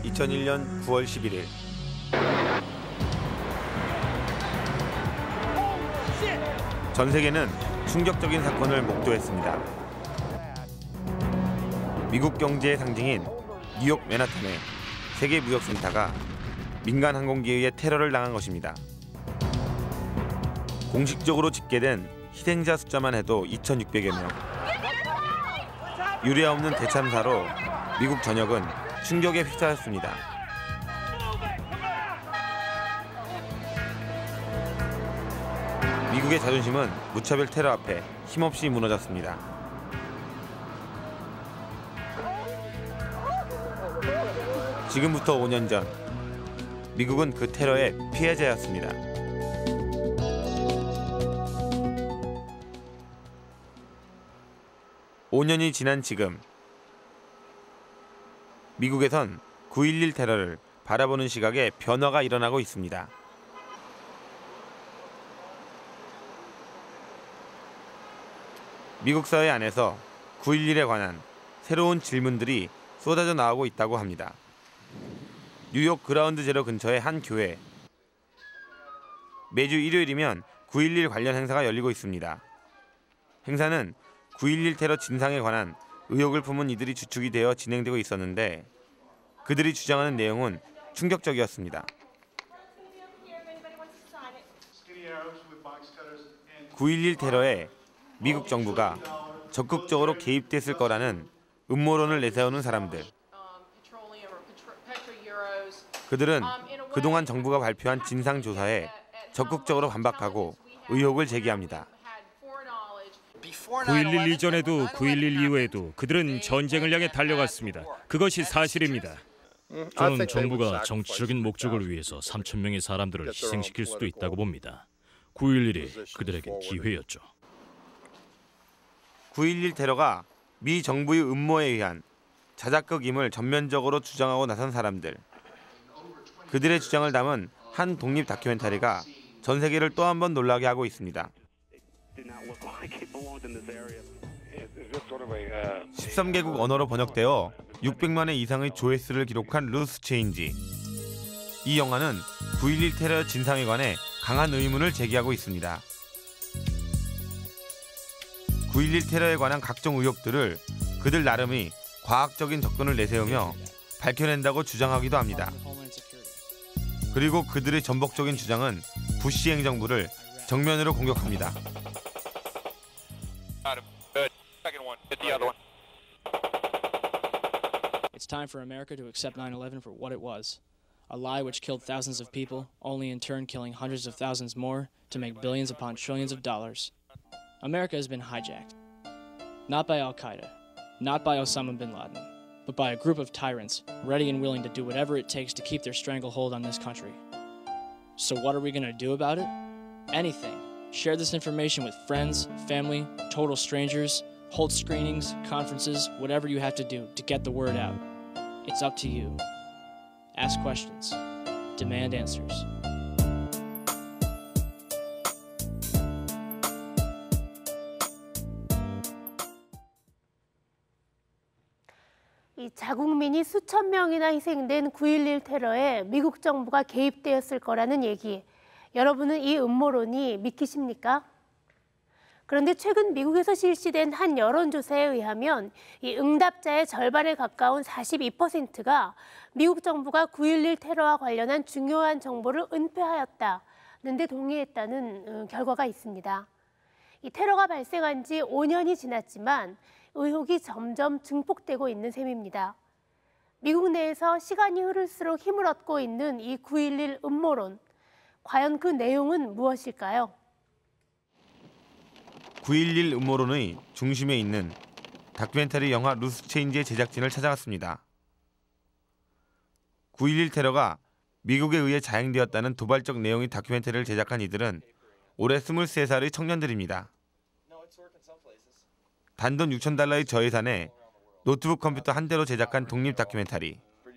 2001년 9월 11일 전 세계는 충격적인 사건을 목도했습니다. 미국 경제의 상징인 뉴욕 맨하탄의 세계무역센터가 민간 항공기에 의해 테러를 당한 것입니다. 공식적으로 집계된 희생자 숫자만 해도 2,600여 명. 유례 없는 대참사로 미국 전역은 충격에 휩싸였습니다. 미국의 자존심은 무차별 테러 앞에 힘없이 무너졌습니다. 지금부터 5년 전, 미국은 그 테러의 피해자였습니다. (5년이) 지난 지금, 미국에선 9.11 테러를 바라보는 시각에 변화가 일어나고 있습니다. 미국 사회 안에서 9.11에 관한 새로운 질문들이 쏟아져 나오고 있다고 합니다. 뉴욕 그라운드 제로 근처의 한 교회. 매주 일요일이면 9.11 관련 행사가 열리고 있습니다. 행사는 9.11 테러 진상에 관한 의혹을 품은 이들이 주축이 되어 진행되고 있었는데 그들이 주장하는 내용은 충격적이었습니다. 9.11 테러에 미국 정부가 적극적으로 개입됐을 거라는 음모론을 내세우는 사람들. 그들은 그동안 정부가 발표한 진상조사에 적극적으로 반박하고 의혹을 제기합니다. 9.11 이전에도 9.11 이후에도 그들은 전쟁을 향해 달려갔습니다. 그것이 사실입니다. 저는 정부가 정치적인 목적을 위해서 3,000명의 사람들을 희생시킬 수도 있다고 봅니다. 9.11이 그들에겐 기회였죠. 9.11 테러가 미 정부의 음모에 의한 자작극임을 전면적으로 주장하고 나선 사람들. 그들의 주장을 담은 한 독립 다큐멘터리가 전 세계를 또 한 번 놀라게 하고 있습니다. 13개국 언어로 번역되어 600만 회 이상의 조회수를 기록한 루스 체인지. 이 영화는 9.11 테러 진상에 관해 강한 의문을 제기하고 있습니다. 9.11 테러에 관한 각종 의혹들을 그들 나름의 과학적인 접근을 내세우며 밝혀낸다고 주장하기도 합니다. 그리고 그들의 전복적인 주장은 부시 행정부를 정면으로 공격합니다. It's time for America to accept 9/11 for what it was. A lie which killed thousands of people, only in turn killing hundreds of thousands more to make billions upon trillions of dollars. America has been hijacked. Not by Al-Qaeda, not by Osama bin Laden, but by a group of tyrants ready and willing to do whatever it takes to keep their stranglehold on this country. So what are we going to do about it? Anything. Share this information with friends, family, total strangers, hold screenings, conferences, whatever you have to do to get the word out. It's up to you. Ask questions. Demand answers. 이 자국민이 수천 명이나 희생된 9.11 테러에 미국 정부가 개입되었을 거라는 얘기. 여러분은 이 음모론이 믿기십니까? 그런데 최근 미국에서 실시된 한 여론조사에 의하면 이 응답자의 절반에 가까운 42%가 미국 정부가 9.11 테러와 관련한 중요한 정보를 은폐하였다는 데 동의했다는 결과가 있습니다. 이 테러가 발생한 지 5년이 지났지만 의혹이 점점 증폭되고 있는 셈입니다. 미국 내에서 시간이 흐를수록 힘을 얻고 있는 이 9.11 음모론. 과연 그 내용은 무엇일까요? 9.11 음모론의 중심에 있는 다큐멘터리 영화 루스 체인지의 제작진을 찾아갔습니다. 9.11 테러가 미국에 의해 자행되었다는 도발적 내용의 다큐멘터리를 제작한 이들은 올해 23살의 청년들입니다. 단돈 $6,000의 저예산에 노트북 컴퓨터 한 대로 제작한 독립 다큐멘터리.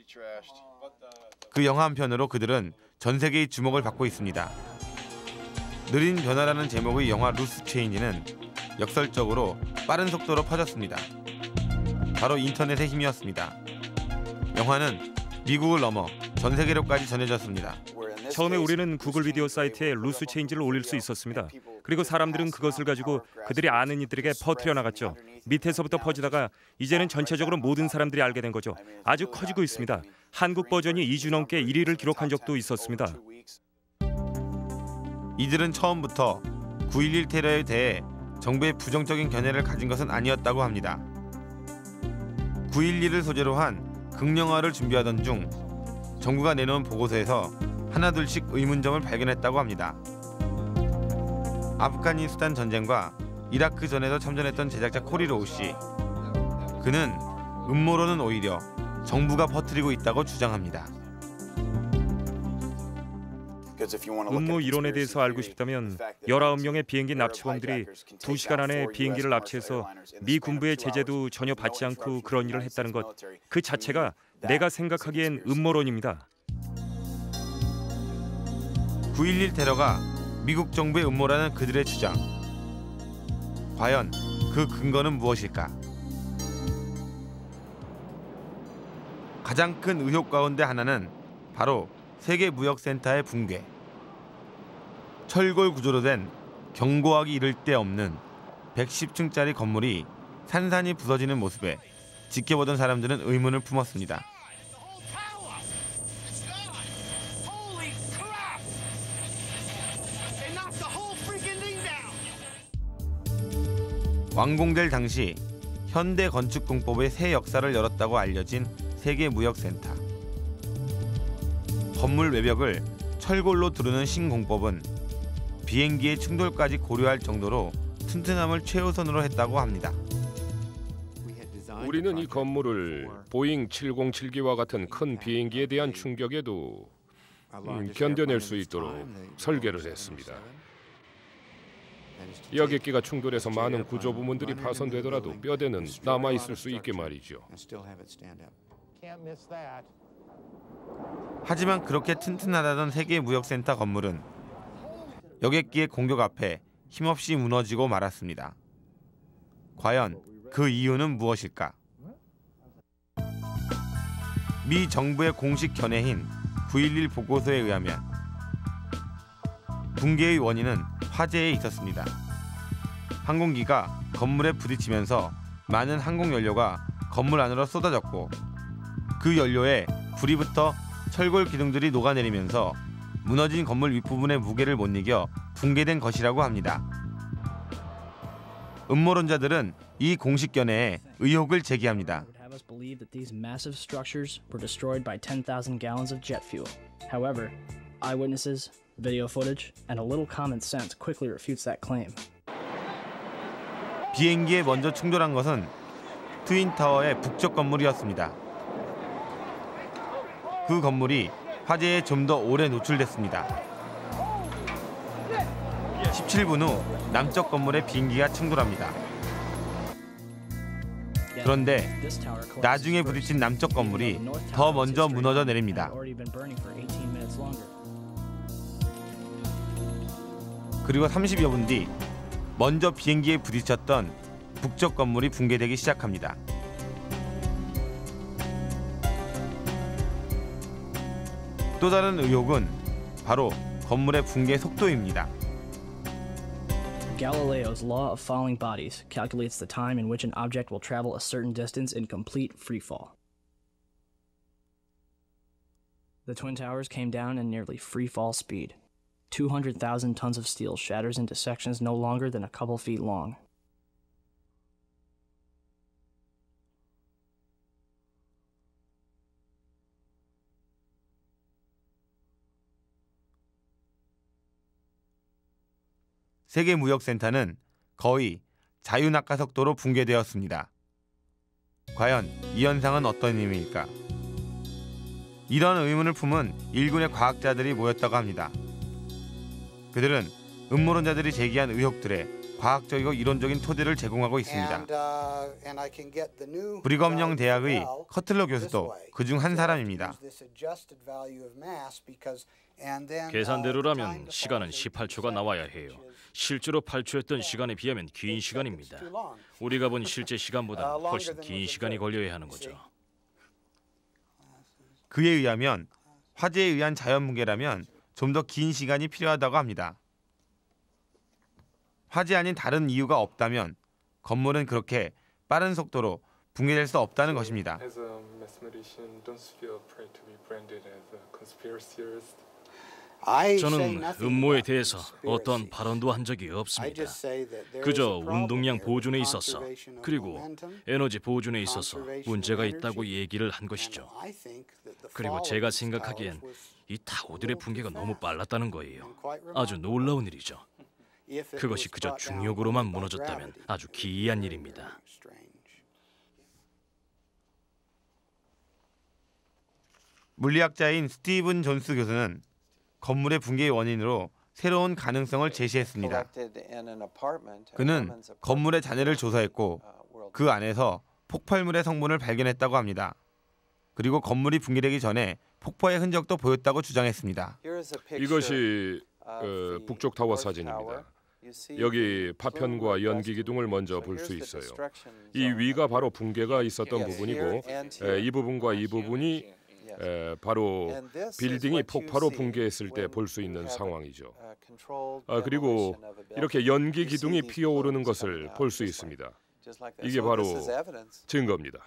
그 영화 한 편으로 그들은 전 세계의 주목을 받고 있습니다. 느린 변화라는 제목의 영화 루스 체인지는 역설적으로 빠른 속도로 퍼졌습니다. 바로 인터넷의 힘이었습니다. 영화는 미국을 넘어 전 세계로까지 전해졌습니다. 처음에 우리는 구글 비디오 사이트에 루스 체인지를 올릴 수 있었습니다. 그리고 사람들은 그것을 가지고 그들이 아는 이들에게 퍼뜨려 나갔죠. 밑에서부터 퍼지다가 이제는 전체적으로 모든 사람들이 알게 된 거죠. 아주 커지고 있습니다. 한국 버전이 2주 넘게 1위를 기록한 적도 있었습니다. 이들은 처음부터 9.11 테러에 대해 정부의 부정적인 견해를 가진 것은 아니었다고 합니다. 9.11을 소재로 한 극영화를 준비하던 중 정부가 내놓은 보고서에서 하나둘씩 의문점을 발견했다고 합니다. 아프가니스탄 전쟁과 이라크 전에도 참전했던 제작자 코리 로우 씨. 그는 음모론은 오히려 정부가 퍼뜨리고 있다고 주장합니다. 음모 이론에 대해서 알고 싶다면 19명의 비행기 납치범들이 2시간 안에 비행기를 납치해서 미 군부의 제재도 전혀 받지 않고 그런 일을 했다는 것, 그 자체가 내가 생각하기엔 음모론입니다. 9.11 테러가 미국 정부의 음모라는 그들의 주장. 과연 그 근거는 무엇일까? 가장 큰 의혹 가운데 하나는 바로 세계무역센터의 붕괴. 철골 구조로 된 경고하기 이를 데 없는 110층짜리 건물이 산산이 부서지는 모습에 지켜보던 사람들은 의문을 품었습니다. 완공될 당시 현대 건축 공법의 새 역사를 열었다고 알려진 세계무역센터. 건물 외벽을 철골로 두르는 신공법은 비행기의 충돌까지 고려할 정도로 튼튼함을 최우선으로 했다고 합니다. 우리는 이 건물을 보잉 707기와 같은 큰 비행기에 대한 충격에도 견뎌낼 수 있도록 설계를 했습니다. 여객기가 충돌해서 많은 구조 부문들이 파손되더라도 뼈대는 남아있을 수 있게 말이죠. 하지만 그렇게 튼튼하다던 세계무역센터 건물은 여객기의 공격 앞에 힘없이 무너지고 말았습니다. 과연 그 이유는 무엇일까? 미 정부의 공식 견해인 9.11 보고서에 의하면 붕괴의 원인은 화재에 있었습니다. 항공기가 건물에 부딪히면서 많은 항공 연료가 건물 안으로 쏟아졌고 그 연료에 불이 붙어 철골 기둥들이 녹아내리면서 무너진 건물 윗부분의 무게를 못 이겨 붕괴된 것이라고 합니다. 음모론자들은 이 공식 견해에 의혹을 제기합니다. Believe that these massive structures were destroyed by 10,000 gallons of jet fuel. However, eyewitnesses, video footage, and a little common sense quickly refutes that claim. 비행기에 먼저 충돌한 것은 트윈타워의 북쪽 건물이었습니다. 그 건물이 화재에 좀 더 오래 노출됐습니다. 17분 후 남쪽 건물에 비행기가 충돌합니다. 그런데 나중에 부딪힌 남쪽 건물이 더 먼저 무너져 내립니다. 그리고 30여 분 뒤 먼저 비행기에 부딪혔던 북쪽 건물이 붕괴되기 시작합니다. 또 다른 의혹은 바로 건물의 붕괴 속도입니다. Galileo's law of falling bodies calculates the time in which an object will travel a certain distance in complete free fall. The Twin Towers came down in nearly free fall speed. 200,000 tons of steel shatters into sections no longer than a couple feet long. 세계무역센터는 거의 자유낙하속도로 붕괴되었습니다. 과연 이 현상은 어떤 의미일까? 이런 의문을 품은 일군의 과학자들이 모였다고 합니다. 그들은 음모론자들이 제기한 의혹들에 과학적이고 이론적인 토대를 제공하고 있습니다. 브리검영 대학의 커틀러 교수도 그중 한 사람입니다. 계산대로라면 시간은 18초가 나와야 해요. 실제로 8초였던 시간에 비하면 긴 시간입니다. 우리가 본 실제 시간보다 훨씬 긴 시간이 걸려야 하는 거죠. 그에 의하면 화재에 의한 자연 붕괴라면 좀 더 긴 시간이 필요하다고 합니다. 화재 아닌 다른 이유가 없다면 건물은 그렇게 빠른 속도로 붕괴될 수 없다는 것입니다. As a mathematician, don't you feel afraid to be branded as a conspiracy theorist? 저는 음모에 대해서 어떤 발언도 한 적이 없습니다. 그저 운동량 보존에 있어서 그리고 에너지 보존에 있어서 문제가 있다고 얘기를 한 것이죠. 그리고 제가 생각하기엔 이 타워들의 붕괴가 너무 빨랐다는 거예요. 아주 놀라운 일이죠. 그것이 그저 중력으로만 무너졌다면 아주 기이한 일입니다. 물리학자인 스티븐 존스 교수는 건물의 붕괴의 원인으로 새로운 가능성을 제시했습니다. 그는 건물의 잔해를 조사했고 그 안에서 폭발물의 성분을 발견했다고 합니다. 그리고 건물이 붕괴되기 전에 폭파의 흔적도 보였다고 주장했습니다. 이것이 북쪽 타워 사진입니다. 여기 파편과 연기 기둥을 먼저 볼 수 있어요. 이 위가 바로 붕괴가 있었던 부분이고 이 부분과 이 부분이 바로 빌딩이 폭파로 붕괴했을 때 볼 수 있는 상황이죠. 그리고 이렇게 연기 기둥이 피어오르는 것을 볼 수 있습니다. 이게 바로 증거입니다.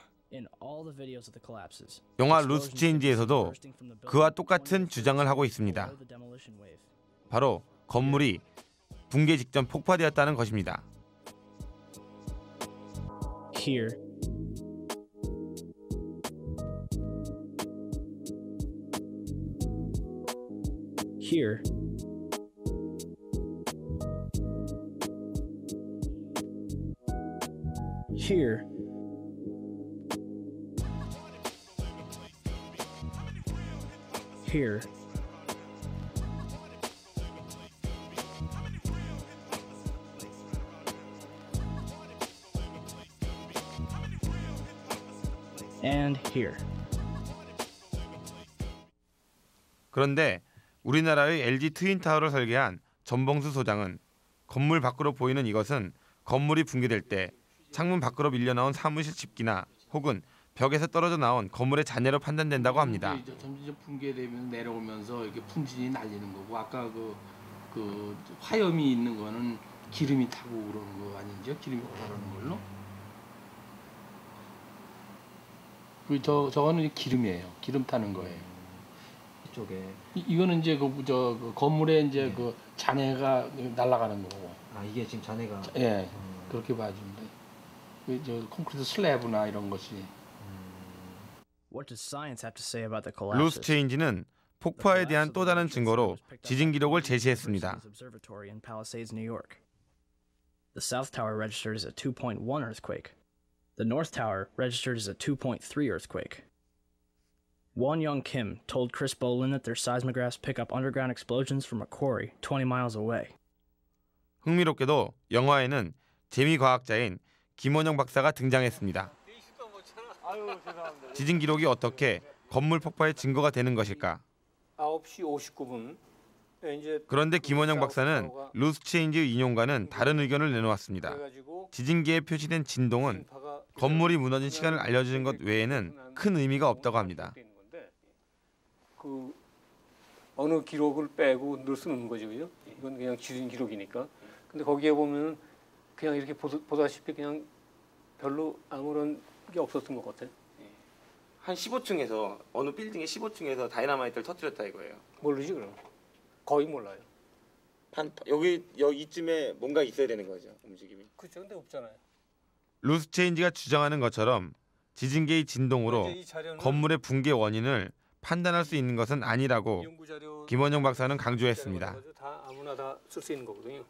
영화 루스 체인지에서도 그와 똑같은 주장을 하고 있습니다. 바로 건물이 붕괴 직전 폭파되었다는 것입니다. Here. Here. Here. Here. And here. 그런데 우리나라의 LG 트윈타워를 설계한 전봉수 소장은 건물 밖으로 보이는 이것은 건물이 붕괴될 때 창문 밖으로 밀려나온 사무실 집기나 혹은 벽에서 떨어져 나온 건물의 잔해로 판단된다고 합니다. 점점 붕괴되면서 내려오면서 이렇게 풍진이 날리는 거고 아까 그 화염이 있는 거는 기름이 타고 그러는 거 아니죠? 기름이 오르는 걸로? 저거는 기름이에요. 기름 타는 거예요. 이쪽에 이거는 이제 그 건물에 이제 그 잔해가 날아가는 거고. 아 이게 지금 잔해가. 예, 그렇게 봐주면 돼. 저 콘크리트 슬래브나 이런 것이. What does science have to say about the collapse? 루스 체인지는 폭파에 대한 또 다른 증거로 지진 기록을 제시했습니다. The South Tower registered as a 2.1 earthquake. The North Tower registered as a 2.3 earthquake. Won Young Kim told Chris Bolin that their seismographs pick up underground explosions from a quarry 20 miles away. 흥미롭게도 영화에는 재미과학자인 김원영 박사가 등장했습니다. 지진 기록이 어떻게 건물 폭파의 증거가 되는 것일까? 9시 59분. 그런데 김원영 박사는 루스 체인지 인용과는 다른 의견을 내놓았습니다. 지진계에 표시된 진동은 건물이 무너진 시간을 알려주는 것 외에는 큰 의미가 없다고 합니다. 그 어느 기록을 빼고 넣을 수는 없는 거죠, 그죠? 이건 그냥 지진 기록이니까. 근데 거기에 보면 그냥 이렇게 보다시피 그냥 별로 아무런 게 없었던 것 같아요. 한 15층에서 어느 빌딩의 15층에서 다이너마이트를 터뜨렸다 이거예요. 모르지 그럼. 거의 몰라요. 여기 이쯤에 뭔가 있어야 되는 거죠, 움직임이. 그렇죠, 근데 없잖아요. 루스 체인지가 주장하는 것처럼 지진계의 진동으로 건물의 붕괴 원인을 판단할 수 있는 것은 아니라고 김원영 박사는 강조했습니다. 다 아무나 다 쓸 수 있는 거거든요.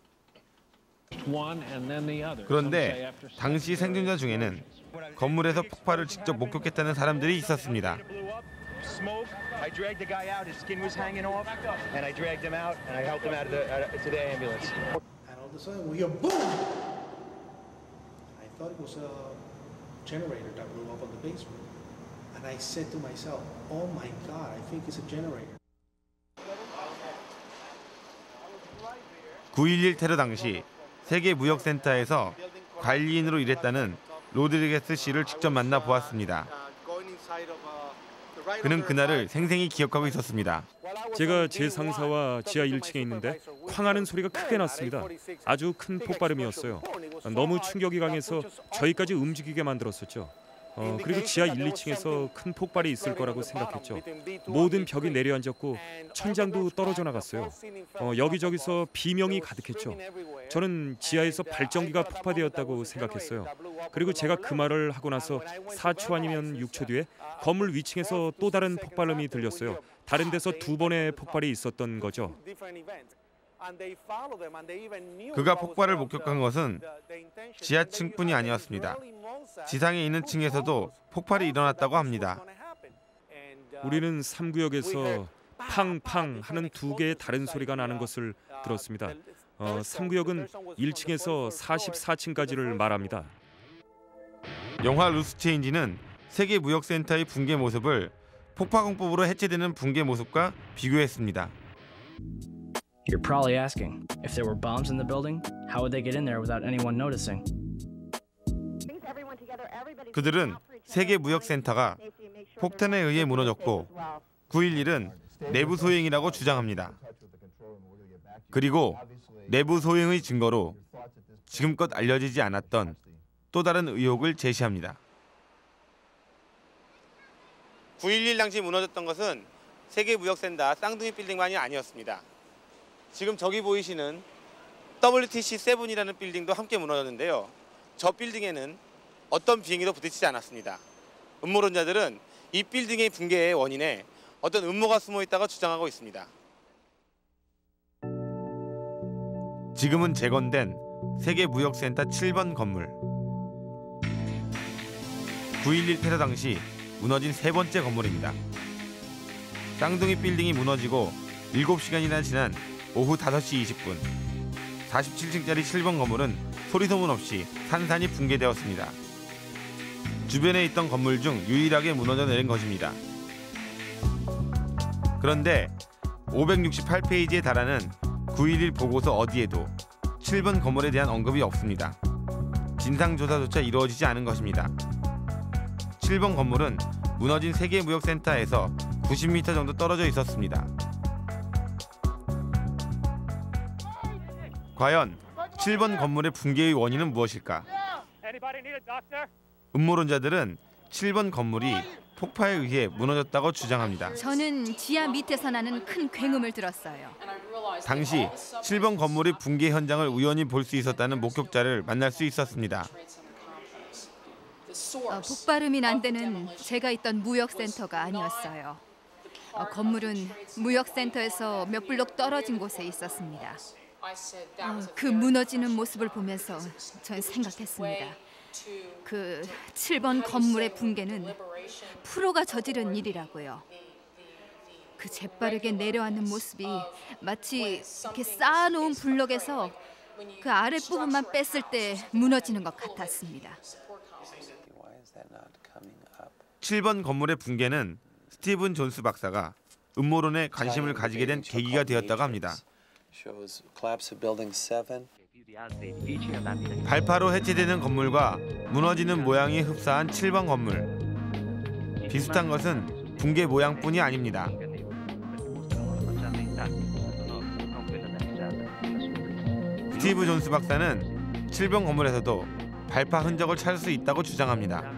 그런데 당시 생존자 중에는 건물에서 폭발을 직접 목격했다는 사람들이 있었습니다. I dragged the guy out. His skin was hanging off, and I dragged him out, and I helped him out to the ambulance. And all of a sudden, we hear boom. I thought it was a generator that blew up on the basement, and I said to myself, "Oh my God, I think it's a generator." 9.11 테러 당시 세계 무역센터에서 관리인으로 일했다는 로드리게스 씨를 직접 만나 보았습니다. 그는 그날을 생생히 기억하고 있었습니다. 제가 제 상사와 지하 1층에 있는데 쾅하는 소리가 크게 났습니다. 아주 큰 폭발음이었어요. 너무 충격이 강해서 저희까지 움직이게 만들었었죠. 그리고 지하 1, 2층에서 큰 폭발이 있을 거라고 생각했죠. 모든 벽이 내려앉았고 천장도 떨어져 나갔어요. 여기저기서 비명이 가득했죠. 저는 지하에서 발전기가 폭파되었다고 생각했어요. 그리고 제가 그 말을 하고 나서 4초 아니면 6초 뒤에 건물 위층에서 또 다른 폭발음이 들렸어요. 다른 데서 2번의 폭발이 있었던 거죠. 그가 폭발을 목격한 것은 지하층뿐이 아니었습니다. 지상에 있는 층에서도 폭발이 일어났다고 합니다. 우리는 3구역에서 팡팡 하는 2개의 다른 소리가 나는 것을 들었습니다. 3구역은 1층에서 44층까지를 말합니다. 영화 루스 체인지는 세계 무역센터의 붕괴 모습을 폭파공법으로 해체되는 붕괴 모습과 비교했습니다. You're probably asking, if there were bombs in the building, how would they get in there without anyone noticing? 그들은 세계 무역센터가 폭탄에 의해 무너졌고 9.11은 내부 소행이라고 주장합니다. 그리고 내부 소행의 증거로 지금껏 알려지지 않았던 또 다른 의혹을 제시합니다. 9.11 당시 무너졌던 것은 세계 무역센터 쌍둥이 빌딩만이 아니었습니다. 지금 저기 보이시는 WTC7이라는 빌딩도 함께 무너졌는데요. 저 빌딩에는 어떤 비행기도 부딪히지 않았습니다. 음모론자들은 이 빌딩의 붕괴의 원인에 어떤 음모가 숨어 있다고 주장하고 있습니다. 지금은 재건된 세계무역센터 7번 건물. 9.11 테러 당시 무너진 세 번째 건물입니다. 쌍둥이 빌딩이 무너지고 7시간이나 지난 오후 5시 20분 47층짜리 7번 건물은 소리소문 없이 산산이 붕괴되었습니다. 주변에 있던 건물 중 유일하게 무너져 내린 것입니다. 그런데 568페이지에 달하는 9.11 보고서 어디에도 7번 건물에 대한 언급이 없습니다. 진상조사조차 이루어지지 않은 것입니다. 7번 건물은 무너진 세계무역센터에서 90m 정도 떨어져 있었습니다. 과연 7번 건물의 붕괴의 원인은 무엇일까? 음모론자들은 7번 건물이 폭파에 의해 무너졌다고 주장합니다. 저는 지하 밑에서 나는 큰 굉음을 들었어요. 당시 7번 건물의 붕괴 현장을 우연히 볼 수 있었다는 목격자를 만날 수 있었습니다. 폭발음이 난 데는 제가 있던 무역센터가 아니었어요. 건물은 무역센터에서 몇 블록 떨어진 곳에 있었습니다. 그 무너지는 모습을 보면서 전 생각했습니다. 그 7번 건물의 붕괴는 프로가 저지른 일이라고요. 그 재빠르게 내려앉는 모습이 마치 이렇게 쌓아놓은 블럭에서 그 아랫부분만 뺐을 때 무너지는 것 같았습니다. 7번 건물의 붕괴는 스티븐 존스 박사가 음모론에 관심을 가지게 된 계기가 되었다고 합니다. 발파로 해체되는 건물과 무너지는 모양이 흡사한 7번 건물. 비슷한 것은 붕괴 모양뿐이 아닙니다. 스티브 존스 박사는 7번 건물에서도 발파 흔적을 찾을 수 있다고 주장합니다.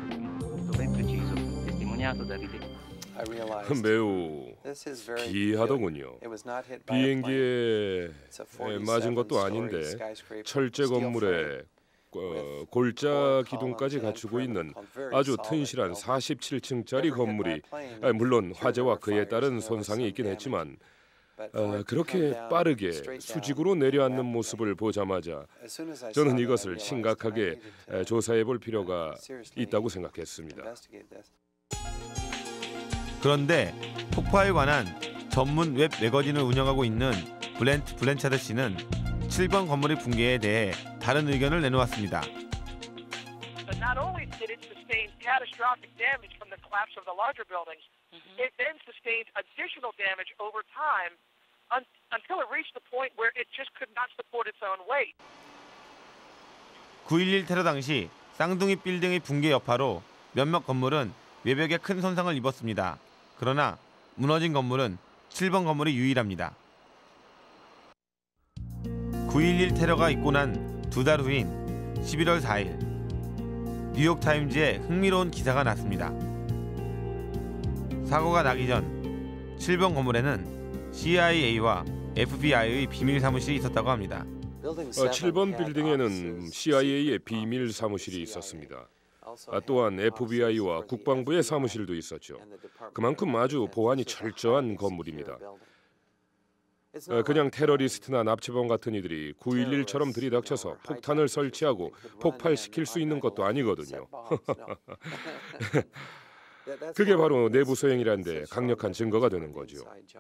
매우 기이하더군요. 비행기에 맞은 것도 아닌데 철제 건물에 골자 기둥까지 갖추고 있는 아주 튼실한 47층짜리 건물이 물론 화재와 그에 따른 손상이 있긴 했지만 그렇게 빠르게 수직으로 내려앉는 모습을 보자마자 저는 이것을 심각하게 조사해 볼 필요가 있다고 생각했습니다. 그런데 폭파에 관한 전문 웹 매거진을 운영하고 있는 브렌트 블랜차드 씨는 7번 건물의 붕괴에 대해 다른 의견을 내놓았습니다. Not only did it sustain catastrophic damage from the collapse of the larger buildings, it then sustained additional damage over time until it reached the point where it just could not support its own weight. 9.11 테러 당시 쌍둥이 빌딩의 붕괴 여파로 몇몇 건물은 외벽에 큰 손상을 입었습니다. 그러나 무너진 건물은 7번 건물이 유일합니다. 9.11 테러가 있고 난 두 달 후인 11월 4일 뉴욕타임즈에 흥미로운 기사가 났습니다. 사고가 나기 전 7번 건물에는 CIA와 FBI의 비밀 사무실이 있었다고 합니다. 7번 빌딩에는 CIA의 비밀 사무실이 있었습니다. 또한 FBI와 국방부의 사무실도 있었죠. 그만큼 아주 보안이 철저한 건물입니다. 그냥 테러리스트나 납치범 같은 이들이 9.11처럼 들이닥쳐서 폭탄을 설치하고 폭발시킬 수 있는 것도 아니거든요. 그게 바로 내부 소행이란 데 강력한 증거가 되는 거죠.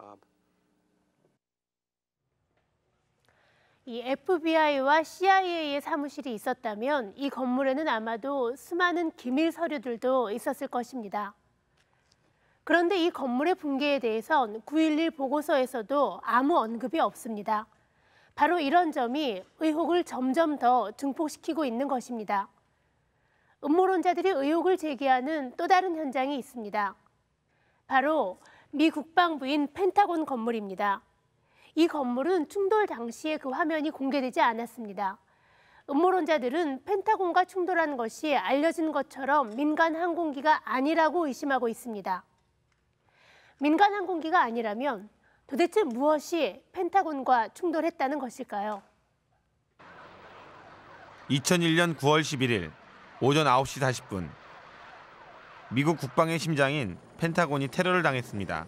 이 FBI와 CIA의 사무실이 있었다면 이 건물에는 아마도 수많은 기밀 서류들도 있었을 것입니다. 그런데 이 건물의 붕괴에 대해선 9.11 보고서에서도 아무 언급이 없습니다. 바로 이런 점이 의혹을 점점 더 증폭시키고 있는 것입니다. 음모론자들이 의혹을 제기하는 또 다른 현장이 있습니다. 바로 미 국방부인 펜타곤 건물입니다. 이 건물은 충돌 당시에 그 화면이 공개되지 않았습니다. 음모론자들은 펜타곤과 충돌한 것이 알려진 것처럼 민간 항공기가 아니라고 의심하고 있습니다. 민간 항공기가 아니라면 도대체 무엇이 펜타곤과 충돌했다는 것일까요? 2001년 9월 11일 오전 9시 40분 미국 국방의 심장인 펜타곤이 테러를 당했습니다.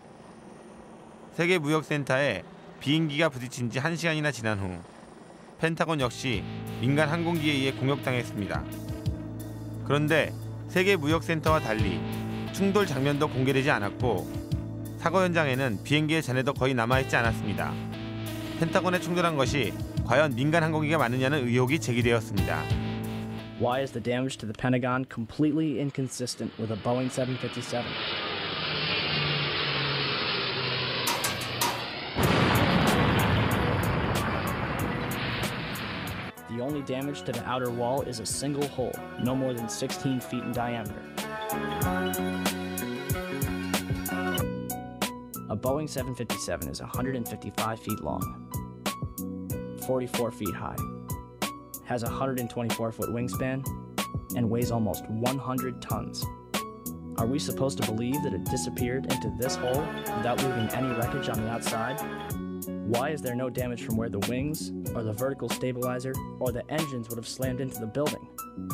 세계무역센터에 비행기가 부딪힌 지 1시간이나 지난 후 펜타곤 역시 민간 항공기에 의해 공격당했습니다. 그런데 세계무역센터와 달리 충돌 장면도 공개되지 않았고 사고 현장에는 비행기의 잔해도 거의 남아있지 않았습니다. 펜타곤에 충돌한 것이 과연 민간 항공기가 맞느냐는 의혹이 제기되었습니다. Why is the damage to the Pentagon completely inconsistent with a Boeing 757? The only damage to the outer wall is a single hole, no more than 16 feet in diameter. A Boeing 757 is 155 feet long, 44 feet high, has a 124-foot wingspan, and weighs almost 100 tons. Are we supposed to believe that it disappeared into this hole without leaving any wreckage on the outside? Why is there no damage from where the wings, or the vertical stabilizer, or the engines would have slammed into the building?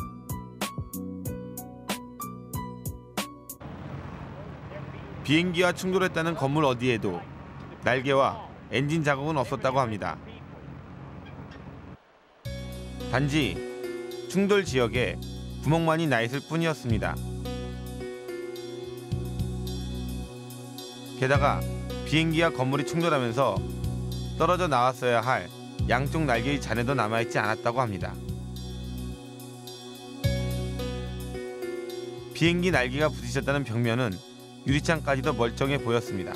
비행기와 충돌했다는 건물 어디에도 날개와 엔진 자국은 없었다고 합니다. 단지 충돌 지역에 구멍만이 나 있을 뿐이었습니다. 게다가 비행기와 건물이 충돌하면서 떨어져 나왔어야 할 양쪽 날개의 잔해도 남아있지 않았다고 합니다. 비행기 날개가 부딪혔다는 벽면은 유리창까지도 멀쩡해 보였습니다.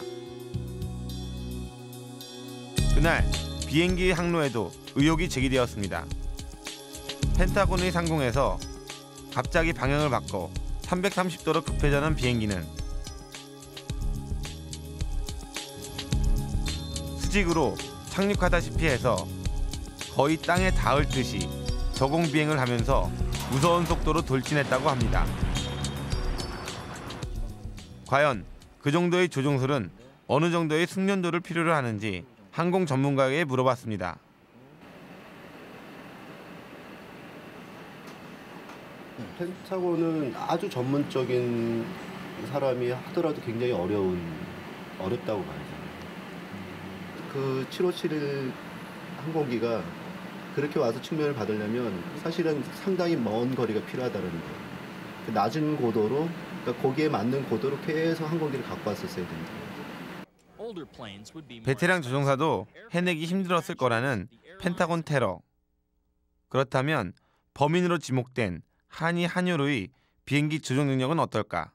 그날 비행기의 항로에도 의혹이 제기되었습니다. 펜타곤의 상공에서 갑자기 방향을 바꿔 330도로 급회전한 비행기는 수직으로 착륙하다시피 해서 거의 땅에 닿을 듯이 저공 비행을 하면서 무서운 속도로 돌진했다고 합니다. 과연 그 정도의 조종술은 어느 정도의 숙련도를 필요로 하는지 항공 전문가에게 물어봤습니다. 펜타곤은 아주 전문적인 사람이 하더라도 굉장히 어렵다고 봐야죠. 그 7571 항공기가 그렇게 와서 측면을 받으려면 사실은 상당히 먼 거리가 필요하다는 거예요. 그 낮은 고도로, 그러니까 거기에 맞는 고도로 계속 항공기를 갖고 왔었어야 됩니다. 베테랑 조종사도 해내기 힘들었을 거라는 펜타곤 테러. 그렇다면 범인으로 지목된 한이 한유로의 비행기 조종 능력은 어떨까?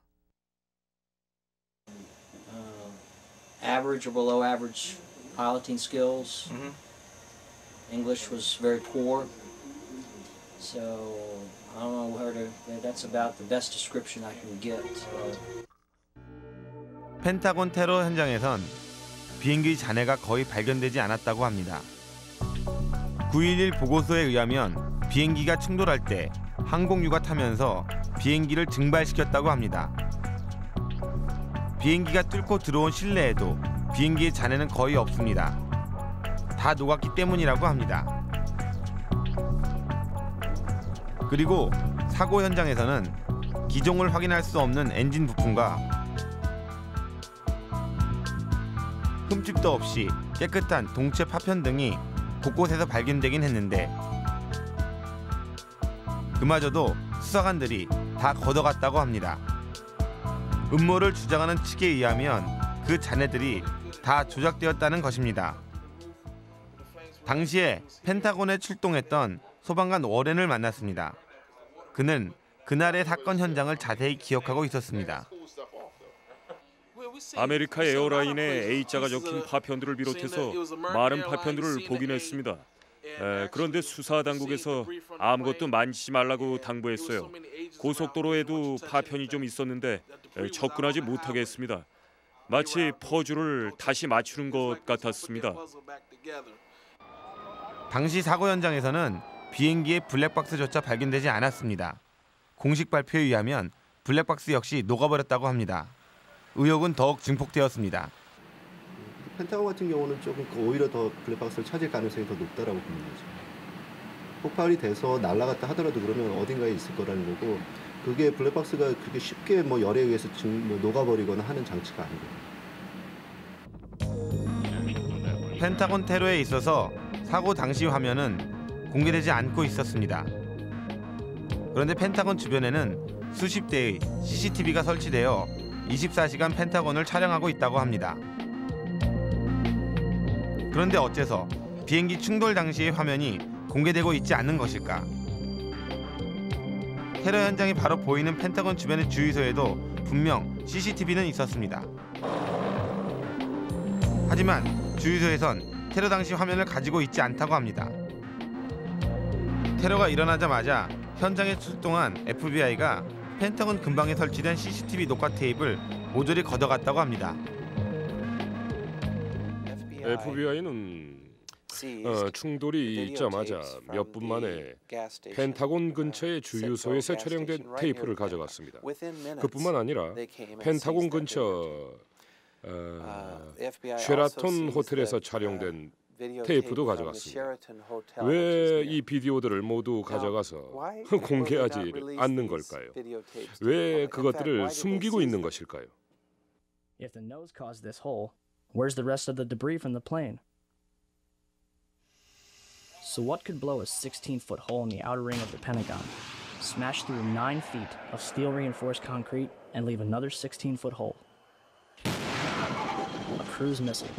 Average or below average piloting skills. English was very poor. So I don't know where to. That's about the best description I can get. 펜타곤 테러 현장에선 비행기 잔해가 거의 발견되지 않았다고 합니다. 9.11 보고서에 의하면 비행기가 충돌할 때 항공유가 타면서 비행기를 증발시켰다고 합니다. 비행기가 뚫고 들어온 실내에도 비행기의 잔해는 거의 없습니다. 다 녹았기 때문이라고 합니다. 그리고 사고 현장에서는 기종을 확인할 수 없는 엔진 부품과 흠집도 없이 깨끗한 동체 파편 등이 곳곳에서 발견되긴 했는데 그마저도 수사관들이 다 걷어갔다고 합니다. 음모를 주장하는 측에 의하면 그 잔해들이 다 조작되었다는 것입니다. 당시에 펜타곤에 출동했던 소방관 워렌을 만났습니다. 그는 그날의 사건 현장을 자세히 기억하고 있었습니다. 아메리카 에어라인에 A자가 적힌 파편들을 비롯해서 많은 파편들을 보긴 했습니다. 그런데 수사 당국에서 아무것도 만지지 말라고 당부했어요. 고속도로에도 파편이 좀 있었는데 접근하지 못하게 했습니다. 마치 퍼즐을 다시 맞추는 것 같았습니다. 당시 사고 현장에서는 비행기의 블랙박스조차 발견되지 않았습니다. 공식 발표에 의하면 블랙박스 역시 녹아버렸다고 합니다. 의혹은 더욱 증폭되었습니다. 펜타곤 같은 경우는 조금 오히려 더 블랙박스를 찾을 가능성이 더 높다라고 보는 거죠. 폭발이 돼서 날아갔다 하더라도 그러면 어딘가에 있을 거라는 거고, 그게 블랙박스가 그렇게 쉽게 뭐 열에 의해서 녹아버리거나 하는 장치가 아니거든요. 펜타곤 테러에 있어서 사고 당시 화면은 공개되지 않고 있었습니다. 그런데 펜타곤 주변에는 수십 대의 CCTV가 설치되어 24시간 펜타곤을 촬영하고 있다고 합니다. 그런데 어째서 비행기 충돌 당시의 화면이 공개되고 있지 않는 것일까? 테러 현장이 바로 보이는 펜타곤 주변의 주유소에도 분명 CCTV는 있었습니다. 하지만 주유소에선 테러 당시 화면을 가지고 있지 않다고 합니다. 테러가 일어나자마자 현장에 출동한 FBI가 펜타곤 근방에 설치된 CCTV 녹화 테이프를 모조리 걷어갔다고 합니다. FBI는 충돌이 있자마자 몇 분 만에 펜타곤 근처의 주유소에서 촬영된 테이프를 가져갔습니다. 그뿐만 아니라 펜타곤 근처 쉐라톤 호텔에서 촬영된 테이프도 가져갔습니다. 왜 이 비디오들을 모두 가져가서 공개하지 않는 걸까요? 왜 그것들을 숨기고 있는 것일까요? If the nose caused this hole, where's the rest of the debris from the plane? So what could blow a 16-foot hole in the outer ring of the Pentagon, smash through 9 feet of steel-reinforced concrete, and leave another 16-foot hole? A cruise missile.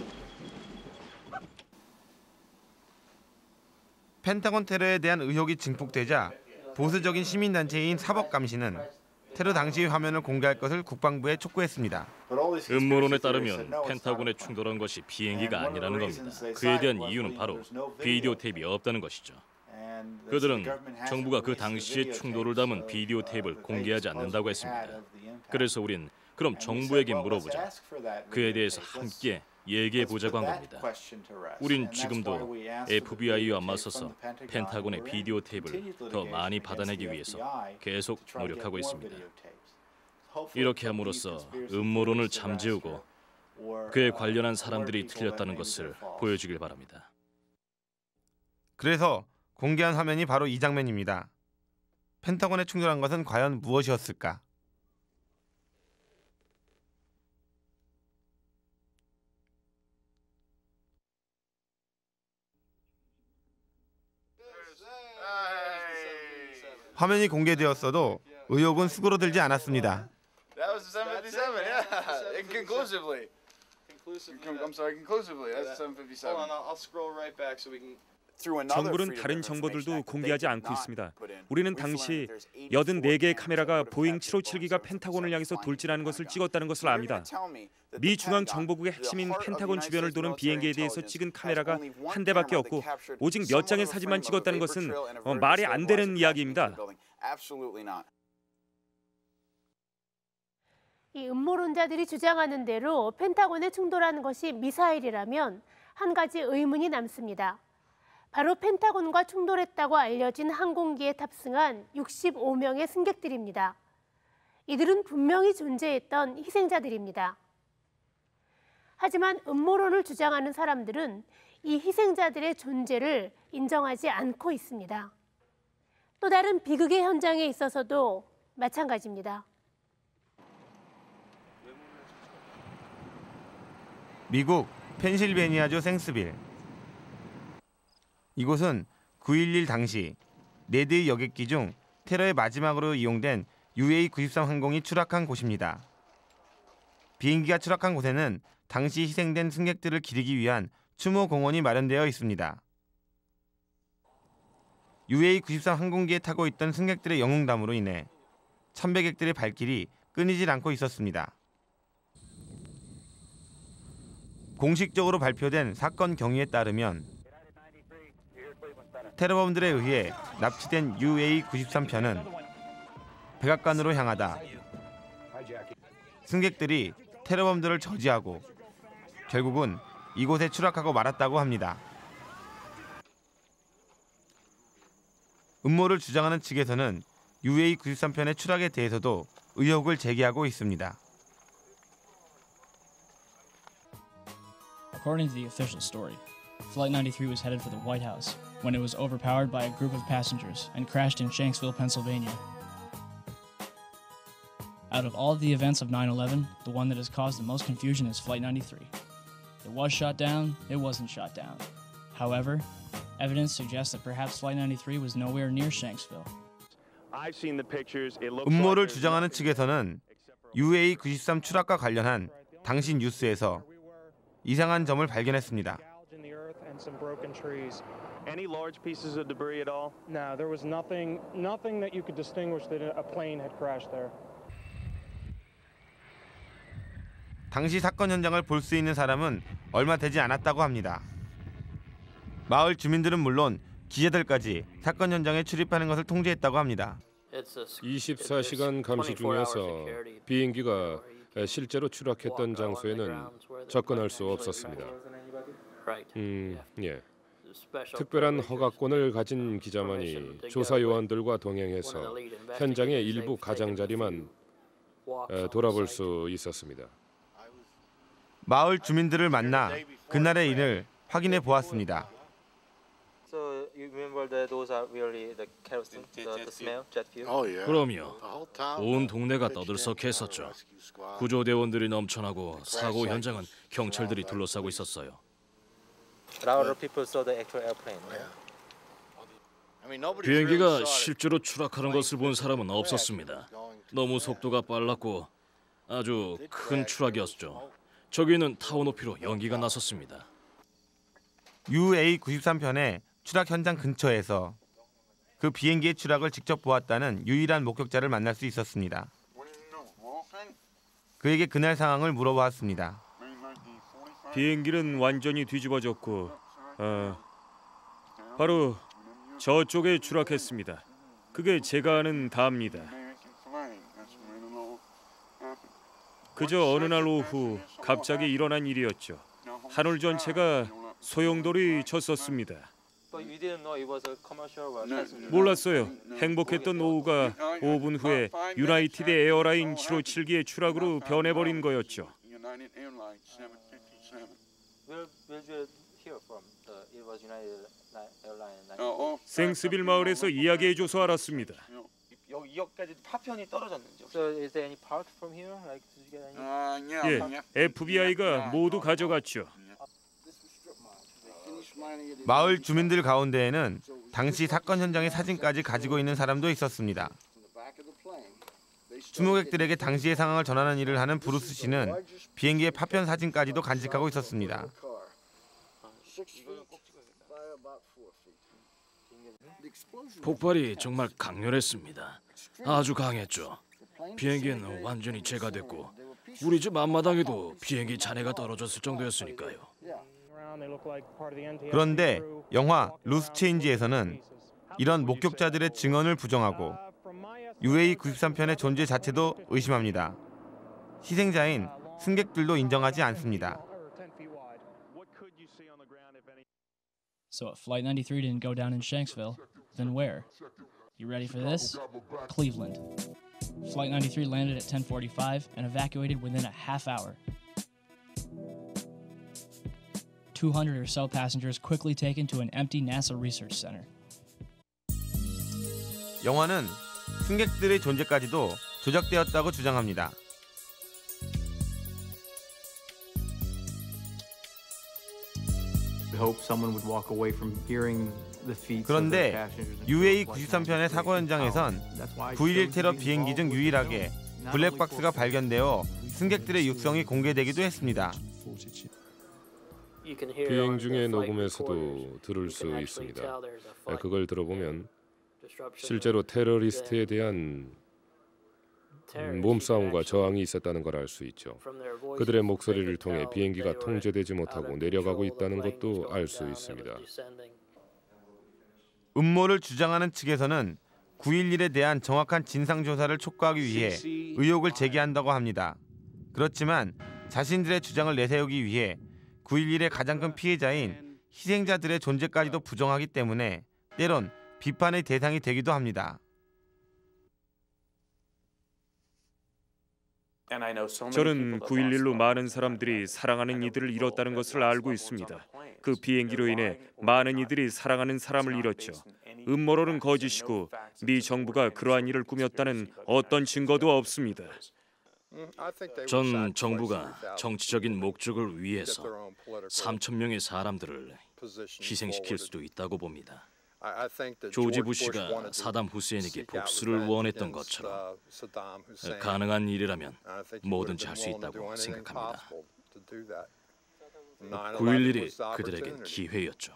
펜타곤 테러에 대한 의혹이 증폭되자 보수적인 시민단체인 사법감시는 테러 당시 화면을 공개할 것을 국방부에 촉구했습니다. 음모론에 따르면 펜타곤에 충돌한 것이 비행기가 아니라는 겁니다. 그에 대한 이유는 바로 비디오 테이프가 없다는 것이죠. 그들은 정부가 그 당시의 충돌을 담은 비디오 테이프를 공개하지 않는다고 했습니다. 그래서 우린 그럼 정부에게 물어보자. 그에 대해서 함께 얘기해보자고 한 겁니다. 우린 지금도 FBI와 맞서서 펜타곤의 비디오 테이프를 더 많이 받아내기 위해서 계속 노력하고 있습니다. 이렇게 함으로써 음모론을 잠재우고 그에 관련한 사람들이 틀렸다는 것을 보여주길 바랍니다. 그래서 공개한 화면이 바로 이 장면입니다. 펜타곤에 충돌한 것은 과연 무엇이었을까? 화면이 공개되었어도 의혹은 수그러들지 않았습니다. That was the 757, yeah. Conclusively. I'm sorry, conclusively. That's the 757. Hold on, I'll scroll right back so we can. 정부는 다른 정보들도 공개하지 않고 있습니다. 우리는 당시 84개의 카메라가 보잉 757기가 펜타곤을 향해서 돌진하는 것을 찍었다는 것을 압니다. 미 중앙정보국의 핵심인 펜타곤 주변을 도는 비행기에 대해서 찍은 카메라가 한 대밖에 없고 오직 몇 장의 사진만 찍었다는 것은 말이 안 되는 이야기입니다. 이 음모론자들이 주장하는 대로 펜타곤에 충돌하는 것이 미사일이라면 한 가지 의문이 남습니다. 바로 펜타곤과 충돌했다고 알려진 항공기에 탑승한 65명의 승객들입니다. 이들은 분명히 존재했던 희생자들입니다. 하지만 음모론을 주장하는 사람들은 이 희생자들의 존재를 인정하지 않고 있습니다. 또 다른 비극의 현장에 있어서도 마찬가지입니다. 미국 펜실베니아주 생스빌. 이곳은 9.11 당시 4대의 여객기 중 테러의 마지막으로 이용된 UA-93 항공이 추락한 곳입니다. 비행기가 추락한 곳에는 당시 희생된 승객들을 기리기 위한 추모 공원이 마련되어 있습니다. UA-93 항공기에 타고 있던 승객들의 영웅담으로 인해 참배객들의 발길이 끊이질 않고 있었습니다. 공식적으로 발표된 사건 경위에 따르면 테러범들에 의해 납치된 UA-93편은 백악관으로 향하다 승객들이 테러범들을 저지하고 결국은 이곳에 추락하고 말았다고 합니다. 음모를 주장하는 측에서는 UA-93편의 추락에 대해서도 의혹을 제기하고 있습니다. According to the official story, Flight 93 was headed for the White House when it was overpowered by a group of passengers and crashed in Shanksville, Pennsylvania. Out of all of the events of 9/11, the one that has caused the most confusion is Flight 93. It was shot down, it wasn't shot down. However, evidence suggests that perhaps Flight 93 was nowhere near Shanksville. 음모를 주장하는 측에서는 UA-93 추락과 관련한 당시 뉴스에서 이상한 점을 발견했습니다. Any large pieces of debris at all? No, there was nothing that you could distinguish that a plane had crashed there. 당시 사건 현장을 볼 수 있는 사람은 얼마 되지 않았다고 합니다. 마을 주민들은 물론 기자들까지 사건 현장에 출입하는 것을 통제했다고 합니다. 24시간 감시 중에서 비행기가 실제로 추락했던 장소에는 접근할 수 없었습니다. 예. 특별한 허가권을 가진 기자만이 조사 요원들과 동행해서 현장의 일부 가장자리만 돌아볼 수 있었습니다. 마을 주민들을 만나 그날의 일을 확인해 보았습니다. So you remember that those are really the kerosene, the smell, jet fuel? 그럼요. 온 동네가 떠들썩했었죠. 구조대원들이 넘쳐나고 사고 현장은 경찰들이 둘러싸고 있었어요. But a lot of people saw the actual airplane. 비행기가 실제로 추락하는 것을 본 사람은 없었습니다. 너무 속도가 빨랐고 아주 큰 추락이었죠. 저기는 타워 높이로 연기가 났었습니다. UA-93편의 추락 현장 근처에서 그 비행기의 추락을 직접 보았다는 유일한 목격자를 만날 수 있었습니다. 그에게 그날 상황을 물어보았습니다. 비행기는 완전히 뒤집어졌고 바로 저쪽에 추락했습니다. 그게 제가 아는 다입니다. 그저 어느 날 오후 갑자기 일어난 일이었죠. 하늘 전체가 소용돌이 쳤었습니다. 몰랐어요. 행복했던 오후가 5분 후에 유나이티드 에어라인 757기의 추락으로 변해버린 거였죠. 생스빌 마을에서 이야기해줘서 알았습니다. 여기까지 파편이 떨어졌는지. So is there any part from here? Like, did you get any? 예, FBI가 모두 가져갔죠. 마을 주민들 가운데에는 당시 사건 현장의 사진까지 가지고 있는 사람도 있었습니다. 추모객들에게 당시의 상황을 전하는 일을 하는 브루스 씨는 비행기의 파편 사진까지도 간직하고 있었습니다. 폭발이 정말 강렬했습니다. 아주 강했죠. 비행기는 완전히 재가됐고 우리 집 앞마당에도 비행기 잔해가 떨어졌을 정도였으니까요. 그런데 영화 루스 체인지에서는 이런 목격자들의 증언을 부정하고 UA-93편의 존재 자체도 의심합니다. 희생자인 승객들도 인정하지 않습니다. So if Flight 93 didn't go down in Shanksville, then where? You ready for this? Cleveland. Flight 93 landed at 10:45 and evacuated within a half hour. 200 or so passengers quickly taken to an empty NASA research center. 영화는 승객들의 존재까지도 조작되었다고 주장합니다. 그런데 UA 93편의 사고 현장에선 9.11 테러 비행기 중 유일하게 블랙박스가 발견되어 승객들의 육성이 공개되기도 했습니다. 비행 중의 녹음에서도 들을 수 있습니다. 그걸 들어보면 실제로 테러리스트에 대한 몸싸움과 저항이 있었다는 걸 알 수 있죠. 그들의 목소리를 통해 비행기가 통제되지 못하고 내려가고 있다는 것도 알 수 있습니다. 음모를 주장하는 측에서는 9.11에 대한 정확한 진상조사를 촉구하기 위해 의혹을 제기한다고 합니다. 그렇지만 자신들의 주장을 내세우기 위해 9.11의 가장 큰 피해자인 희생자들의 존재까지도 부정하기 때문에 때론 비판의 대상이 되기도 합니다. 저는 9.11로 많은 사람들이 사랑하는 이들을 잃었다는 것을 알고 있습니다. 그 비행기로 인해 많은 이들이 사랑하는 사람을 잃었죠. 음모론은 거짓이고 미 정부가 그러한 일을 꾸몄다는 어떤 증거도 없습니다. 전 정부가 정치적인 목적을 위해서 3,000명의 사람들을 희생시킬 수도 있다고 봅니다. 조지 부시가 사담 후세인에게 복수를 원했던 것처럼 가능한 일이라면 뭐든지 할 수 있다고 생각합니다. 9.11이 그들에겐 기회였죠.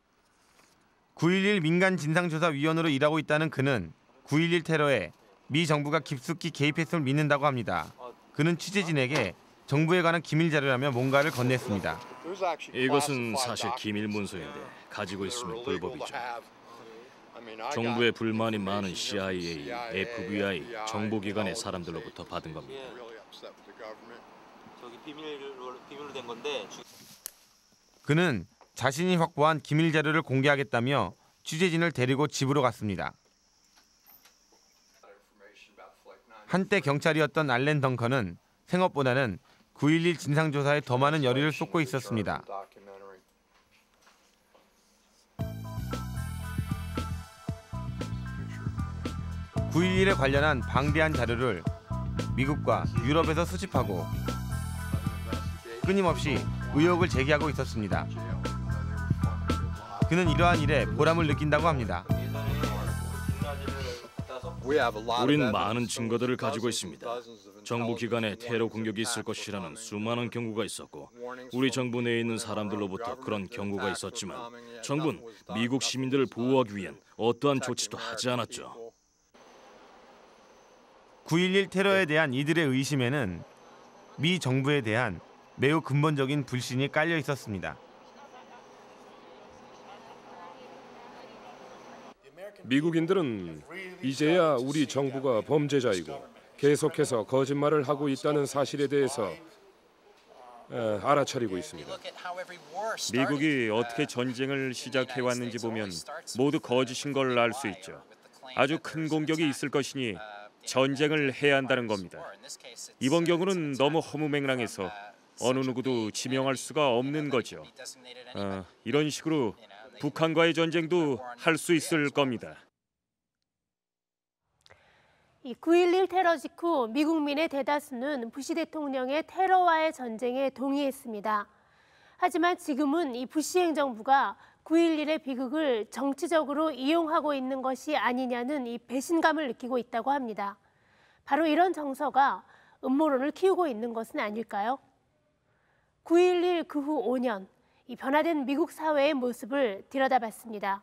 9.11 민간진상조사위원으로 일하고 있다는 그는 9.11 테러에 미 정부가 깊숙이 개입했음을 믿는다고 합니다. 그는 취재진에게 정부에 관한 기밀 자료라며 뭔가를 건넸습니다. 이것은 사실 기밀 문서인데 가지고 있으면 불법이죠. 정부에 불만이 많은 CIA, FBI, 정보기관의 사람들로부터 받은 겁니다. 저기 비밀로 된 건데. 그는 자신이 확보한 기밀 자료를 공개하겠다며 취재진을 데리고 집으로 갔습니다. 한때 경찰이었던 알렌 덩컨은 생업보다는 9.11 진상조사에 더 많은 열의를 쏟고 있었습니다. (9.11에) 관련한 방대한 자료를 미국과 유럽에서 수집하고 끊임없이 의혹을 제기하고 있었습니다. 그는 이러한 일에 보람을 느낀다고 합니다. 우린 많은 증거들을 가지고 있습니다. 정부 기관에 테러 공격이 있을 것이라는 수많은 경고가 있었고 우리 정부 내에 있는 사람들로부터 그런 경고가 있었지만 정부는 미국 시민들을 보호하기 위한 어떠한 조치도 하지 않았죠. 9.11 테러에 대한 이들의 의심에는 미 정부에 대한 매우 근본적인 불신이 깔려 있었습니다. 미국인들은 이제야 우리 정부가 범죄자이고 계속해서 거짓말을 하고 있다는 사실에 대해서 알아차리고 있습니다. 미국이 어떻게 전쟁을 시작해왔는지 보면 모두 거짓인 걸 알 수 있죠. 아주 큰 공격이 있을 것이니 전쟁을 해야 한다는 겁니다. 이번 경우는 너무 허무맹랑해서 어느 누구도 지명할 수가 없는 거죠. 이런 식으로 북한과의 전쟁도 할 수 있을 겁니다. 이 9.11 테러 직후 미국민의 대다수는 부시 대통령의 테러와의 전쟁에 동의했습니다. 하지만 지금은 이 부시 행정부가 9.11의 비극을 정치적으로 이용하고 있는 것이 아니냐는 이 배신감을 느끼고 있다고 합니다. 바로 이런 정서가 음모론을 키우고 있는 것은 아닐까요? 9.11 그 후 5년, 이 변화된 미국 사회의 모습을 들여다봤습니다.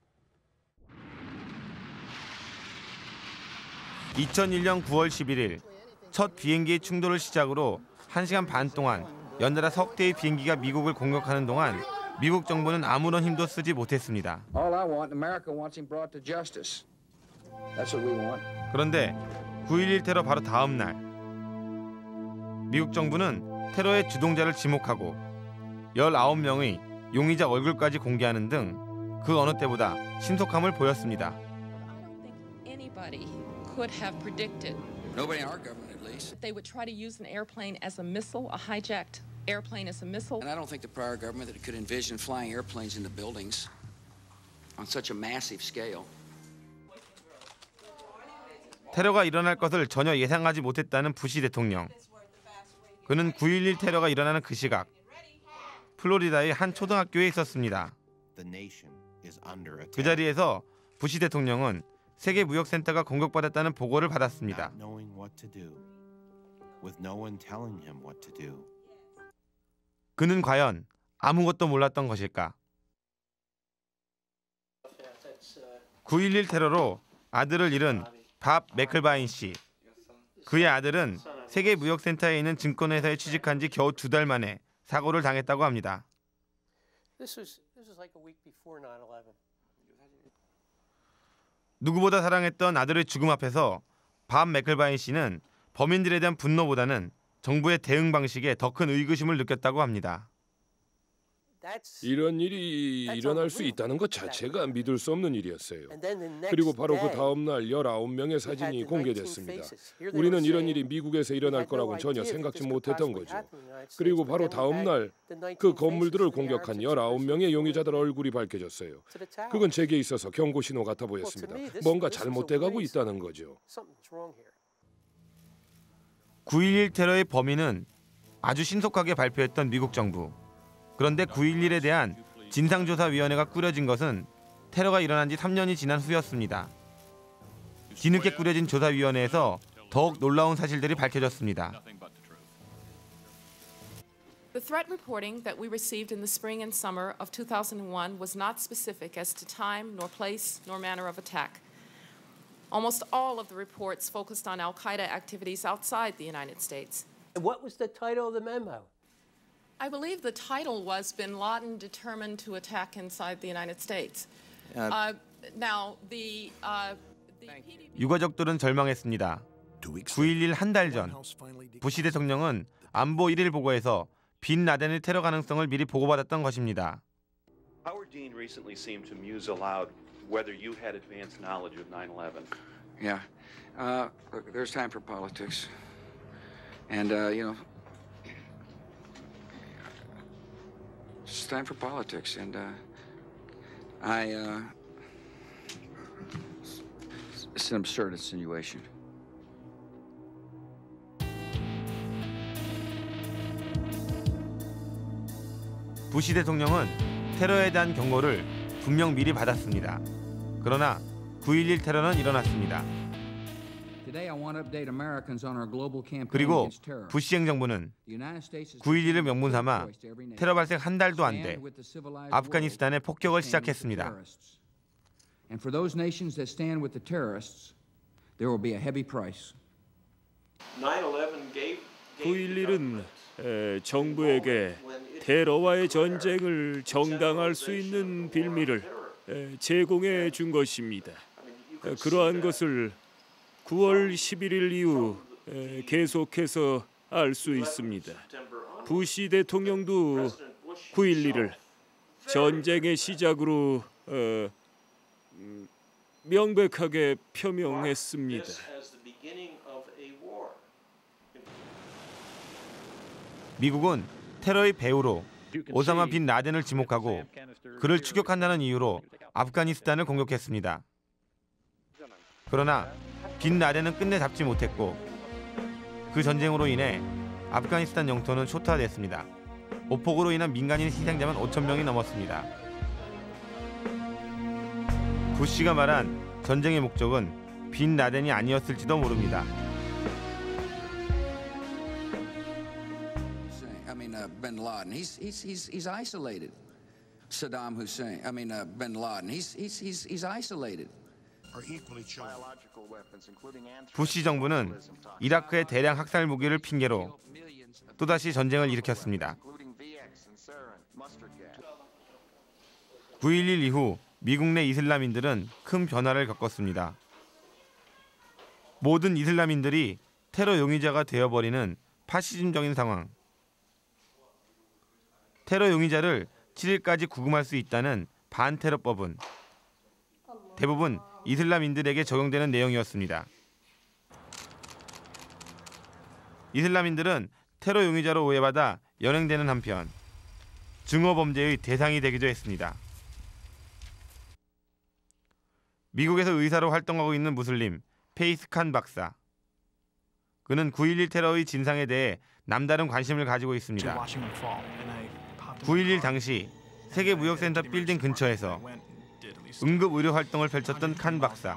2001년 9월 11일 첫 비행기의 충돌을 시작으로 1시간 반 동안 연달아 석 대의 비행기가 미국을 공격하는 동안 미국 정부는 아무런 힘도 쓰지 못했습니다. 그런데 9.11 테러 바로 다음 날 미국 정부는 테러의 주동자를 지목하고 19명의 용의자 얼굴까지 공개하는 등 그 어느 때보다 신속함을 보였습니다. Anybody could have predicted. Nobody in our government, at least. They would try to use an airplane as a missile, a hijacked airplane as a missile. And I don't think the prior government that could envision flying airplanes into buildings on such a massive scale. 테러가 일어날 것을 전혀 예상하지 못했다는 부시 대통령. 그는 9.11 테러가 일어나는 그 시각 플로리다의 한 초등학교에 있었습니다. 그 자리에서 부시 대통령은 세계 무역센터가 공격받았다는 보고를 받았습니다. 그는 과연 아무것도 몰랐던 것일까? 9.11 테러로 아들을 잃은 밥 매클바인 씨. 그의 아들은 세계 무역센터에 있는 증권회사에 취직한 지 겨우 2달 만에 사고를 당했다고 합니다. 누구보다 사랑했던 아들의 죽음 앞에서 밥 매클바인 씨는 범인들에 대한 분노보다는 정부의 대응 방식에 더 큰 의구심을 느꼈다고 합니다. 이런 일이 일어날 수 있다는 것 자체가 믿을 수 없는 일이었어요. 그리고 바로 그 다음 날 19명의 사진이 공개됐습니다. 우리는 이런 일이 미국에서 일어날 거라고는 전혀 생각지 못했던 거죠. 그리고 바로 다음 날 그 건물들을 공격한 19명의 용의자들 얼굴이 밝혀졌어요. 그건 제게 있어서 경고 신호 같아 보였습니다. 뭔가 잘못돼가고 있다는 거죠. 9.11 테러의 범인은 아주 신속하게 발표했던 미국 정부. 그런데 9.11에 대한 진상조사위원회가 꾸려진 것은 테러가 일어난 지 3년이 지난 후였습니다. 뒤늦게 꾸려진 조사위원회에서 더욱 놀라운 사실들이 밝혀졌습니다. The threat reporting that we received in the spring and summer of 2001 was not specific as to time, nor place, nor manner of attack. Almost all of the reports focused on al-Qaeda activities outside the United States. What was the title of the memo? I believe the title was Bin Laden Determined to Attack Inside the United States. Now, the 유가족들은 절망했습니다. 9.11 한 달 전, 부시 대통령은 안보 1일 보고에서 빈 라덴의 테러 가능성을 미리 보고받았던 것입니다. Howard Dean recently seemed to muse aloud whether you had advanced knowledge of 9/11. Yeah. Look, there's time for politics. And, you know, it's time for politics. And it's an absurd insinuation. 부시 대통령은 테러에 대한 경고를 분명 미리 받았습니다. 그러나 9.11 테러는 일어났습니다. 그리고 부시 행정부는 9.11을 명분 삼아 테러 발생 한 달도 안 돼 아프가니스탄에 폭격을 시작했습니다. 9.11은 정부에게 테러와의 전쟁을 정당할 수 있는 빌미를 제공해 준 것입니다. 그러한 것을 9월 11일 이후 계속해서 알 수 있습니다. 부시 대통령도 9.11을 전쟁의 시작으로 명백하게 표명했습니다. 미국은 테러의 배후로 오사마 빈 라덴을 지목하고 그를 추격한다는 이유로 아프가니스탄을 공격했습니다. 그러나 빈 라덴은 끝내 잡지 못했고 그 전쟁으로 인해 아프가니스탄 영토는 초토화됐습니다. 오폭으로 인한 민간인 희생자만 5,000명이 넘었습니다. 부시가 말한 전쟁의 목적은 빈 라덴이 아니었을지도 모릅니다. Bin Laden, he's isolated. Saddam Hussein, Bin Laden, he's isolated. 부시 정부는 이라크의 대량 학살 무기를 핑계로 또다시 전쟁을 일으켰습니다. 9.11 이후 미국 내 이슬람인들은 큰 변화를 겪었습니다. 모든 이슬람인들이 테러 용의자가 되어버리는 파시즘적인 상황. 테러 용의자를 7일까지 구금할 수 있다는 반테러법은 대부분 이슬람인들에게 적용되는 내용이었습니다. 이슬람인들은 테러 용의자로 오해받아 연행되는 한편 증오범죄의 대상이 되기도 했습니다. 미국에서 의사로 활동하고 있는 무슬림 페이스 칸 박사. 그는 9.11 테러의 진상에 대해 남다른 관심을 가지고 있습니다. 9.11 당시 세계무역센터 빌딩 근처에서 응급의료 활동을 펼쳤던 칸 박사.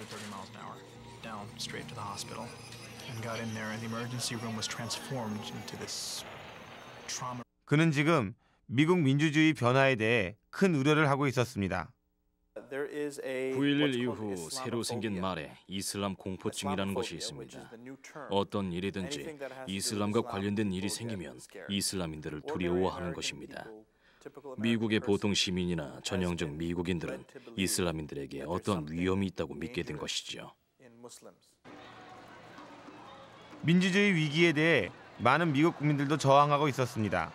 그는 지금 미국 민주주의 변화에 대해 큰 우려를 하고 있었습니다. 9.11 이후 새로 생긴 말에 이슬람 공포증이라는 것이 있습니다. 어떤 일이든지 이슬람과 관련된 일이 생기면 이슬람인들을 두려워하는 것입니다. 미국의 보통 시민이나 전형적 미국인들은 이슬람인들에게 어떤 위험이 있다고 믿게 된 것이죠. 민주주의 위기에 대해 많은 미국 국민들도 저항하고 있었습니다.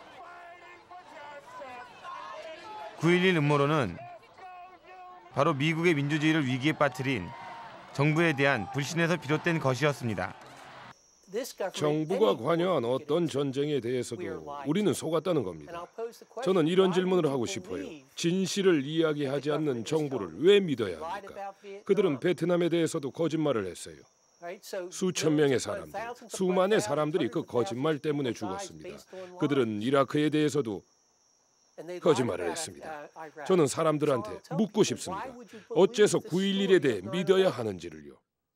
9.11 음모론은 바로 미국의 민주주의를 위기에 빠뜨린 정부에 대한 불신에서 비롯된 것이었습니다. 정부가 관여한 어떤 전쟁에 대해서도 우리는 속았다는 겁니다. 저는 이런 질문을 하고 싶어요. 진실을 이야기하지 않는 정부를 왜 믿어야 합니까? 그들은 베트남에 대해서도 거짓말을 했어요. 수천 명의 사람들, 수만의 사람들이 그 거짓말 때문에 죽었습니다. 그들은 이라크에 대해서도 거짓말을 했습니다. 저는 사람들한테 묻고 싶습니다. 어째서 9.11에 대해 믿어야 하는지를요.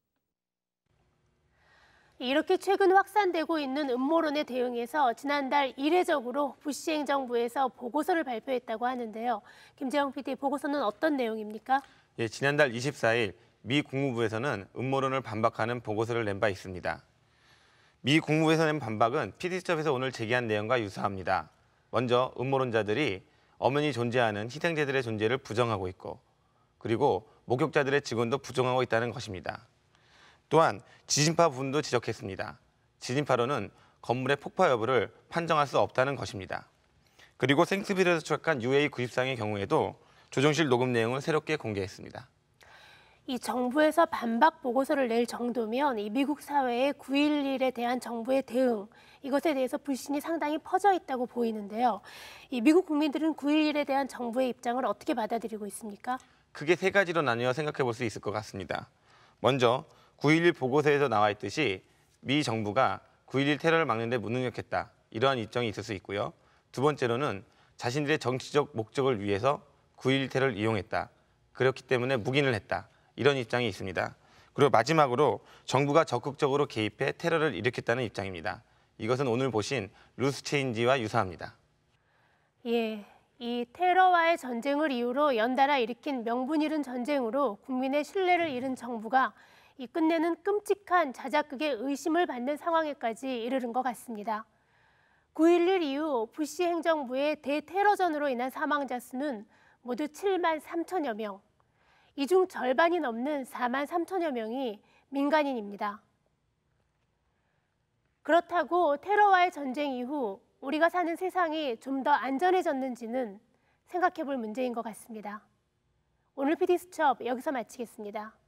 이렇게 최근 확산되고 있는 음모론에 대응해서 지난달 이례적으로 부시 행정부에서 보고서를 발표했다고 하는데요. 김재영 PD, 보고서는 어떤 내용입니까? 예, 지난달 24일 미 국무부에서는 음모론을 반박하는 보고서를 낸 바 있습니다. 미 국무부에서 낸 반박은 PD수첩에서 오늘 제기한 내용과 유사합니다. 먼저 음모론자들이 엄연히 존재하는 희생자들의 존재를 부정하고 있고 그리고 목격자들의 증언도 부정하고 있다는 것입니다. 또한 지진파 부분도 지적했습니다. 지진파로는 건물의 폭파 여부를 판정할 수 없다는 것입니다. 그리고 생스빌에서 추락한 UA-94의 경우에도 조종실 녹음 내용을 새롭게 공개했습니다. 이 정부에서 반박 보고서를 낼 정도면 이 미국 사회의 9.11에 대한 정부의 대응, 이것에 대해서 불신이 상당히 퍼져 있다고 보이는데요. 이 미국 국민들은 9.11에 대한 정부의 입장을 어떻게 받아들이고 있습니까? 크게 세 가지로 나뉘어 생각해 볼 수 있을 것 같습니다. 먼저 9.11 보고서에서 나와 있듯이 미 정부가 9.11 테러를 막는 데 무능력했다. 이러한 입장이 있을 수 있고요. 두 번째로는 자신들의 정치적 목적을 위해서 9.11 테러를 이용했다. 그렇기 때문에 묵인을 했다. 이런 입장이 있습니다. 그리고 마지막으로 정부가 적극적으로 개입해 테러를 일으켰다는 입장입니다. 이것은 오늘 보신 루스 체인지와 유사합니다. 예, 이 테러와의 전쟁을 이유로 연달아 일으킨 명분 잃은 전쟁으로 국민의 신뢰를 잃은 정부가 이 끝내는 끔찍한 자작극의 의심을 받는 상황에까지 이르는 것 같습니다. 9.11 이후 부시 행정부의 대테러전으로 인한 사망자 수는 모두 7만 3천여 명. 이 중 절반이 넘는 4만 3천여 명이 민간인입니다. 그렇다고 테러와의 전쟁 이후 우리가 사는 세상이 좀 더 안전해졌는지는 생각해 볼 문제인 것 같습니다. 오늘 PD수첩 여기서 마치겠습니다.